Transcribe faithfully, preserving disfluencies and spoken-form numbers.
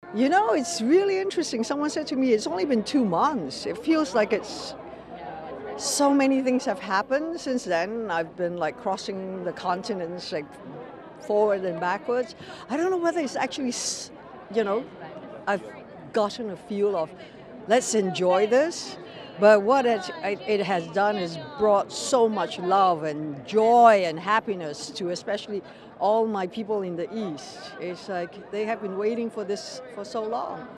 You know, it's really interesting. Someone said to me, it's only been two months. It feels like it's so many things have happened since then. I've been like crossing the continents, like forward and backwards. I don't know whether it's actually, s- you know, I've gotten a feel of let's enjoy this. But what it, it has done is brought so much love and joy and happiness to especially all my people in the East. It's like they have been waiting for this for so long.